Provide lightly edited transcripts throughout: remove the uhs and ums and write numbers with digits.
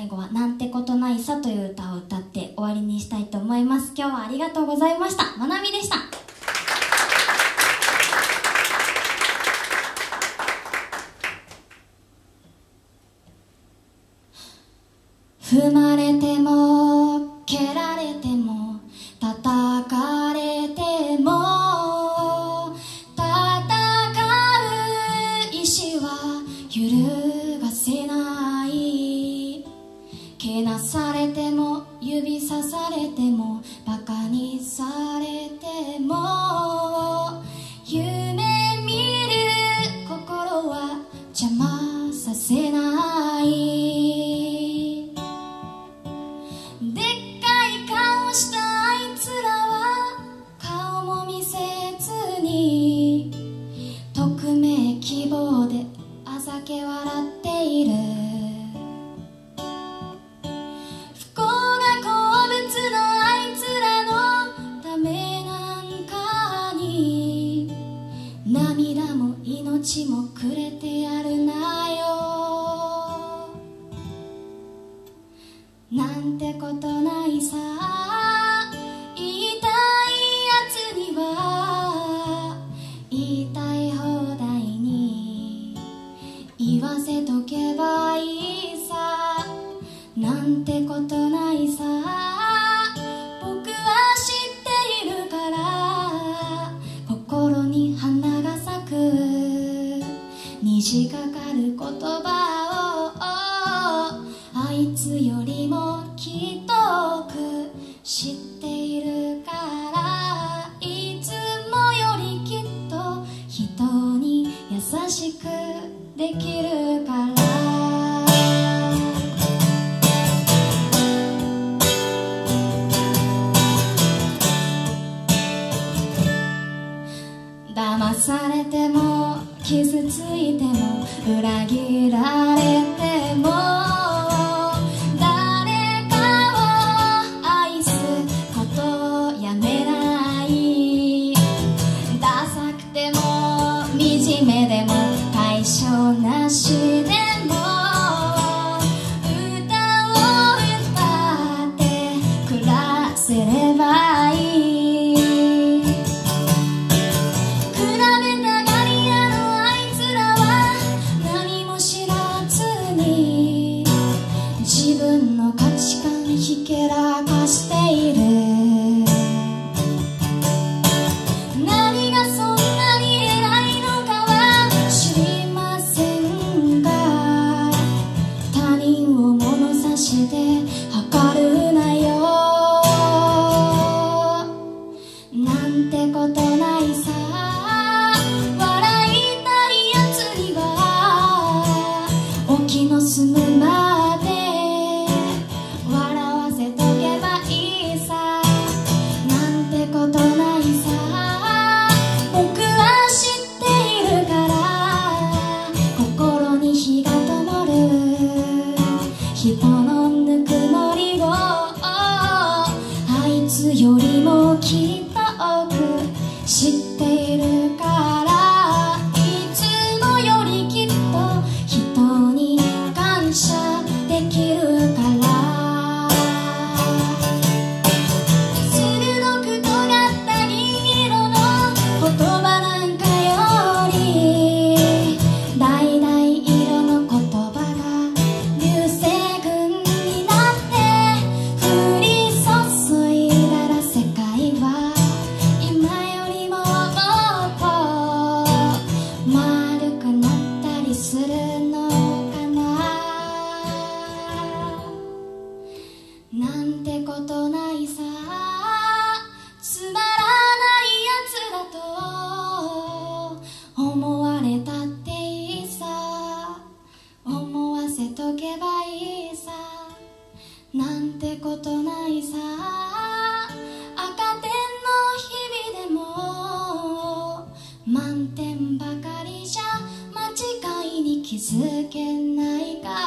最後はなんてことないさという歌を歌って終わりにしたいと思います。今日はありがとうございました。まなみでした。踏まれても蹴られても叩かれても戦う意志は揺るがせない。けなされても指さされてもバカにされても夢見る心は邪魔させない。でっかい顔したあいつらは顔も見せずに匿名希望であざけ笑っている。不幸が好物のあいつらのためなんかに涙も命もくれてやるなよ。なんてことないさ。言いたいやつには言いたい放題に言わせとけばいいさ。なんてことないさ。僕は知っているから心に花が咲く虹がかる言葉をあいつよりもきっと多く知っているからいつもよりきっと人に優しくできるから。騙されても傷ついても裏切られても誰かを愛すことやめない。ダサくても惨めでも対象なしでも歌を歌って暮らせればいい。自分の価値観ひけらかしている。何がそんなに偉いのかは知りませんが他人を物差しで測るなよ。なんてことないさ。笑いたいやつにはお気の済むまでことないさ。僕は知っているから心に火が灯る人のぬくもりをあいつよりもきっと多く知っているからいつもよりきっと人に感謝できるから。なんてことないさ。つまらないやつだと思われたっていいさ。思わせとけばいいさ。なんてことないさ。赤点の日々でも満点ばかりじゃ間違いに気づけないから。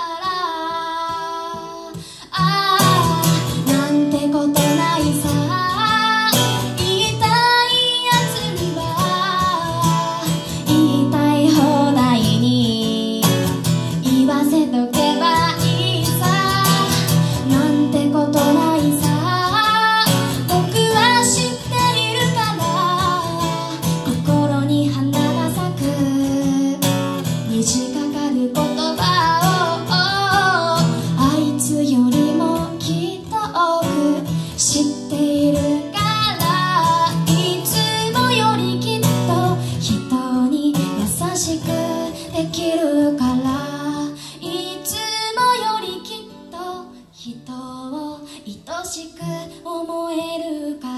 なんてことないさ。言いたいやつには言いたい放題に言わせとけばいいさ。 しく思えるから。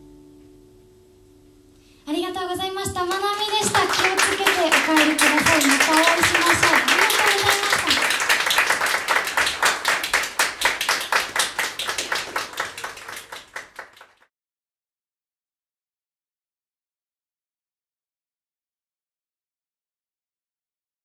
ありがとうございました。まなみでした。気をつけてお帰りくださいね。